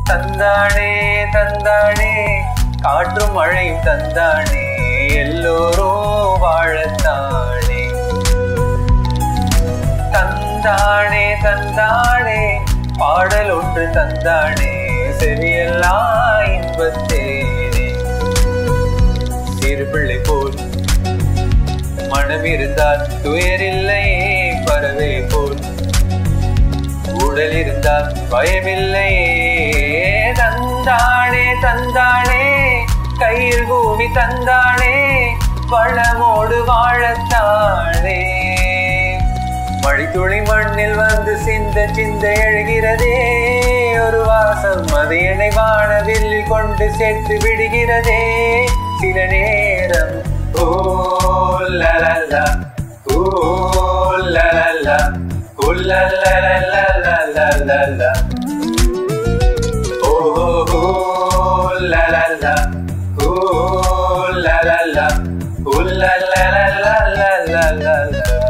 தந்தானே தந்தானே காற்றும் மழையும் தந்தானே எல்லோரும் வாழத்தானே தந்தானே தந்தானே பாடல் ஒன்று தந்தானே செவியெல்லாம் இன்பத்தேனே சிறு பிள்ளை போல் மனம் இருந்தால் துயரில்லை பறவை போல் உடல் இருந்தால் பயமில்லை தந்தானே தந்தானே கையில் பூமி தந்தானே வளமோடு வாழத்தானே மழைத்துளி மண்ணில் வந்து சிந்த சிந்த எழுகிறதே ஒரு வாசம் அது என்னை வானவில்லில் கொண்டு சேர்த்து விடுகிறதே சில நேரம் ஓ லலலா ஓ லலலா ஓ லலலா ஓ லலலா ஓ லலலா ஓ லலலா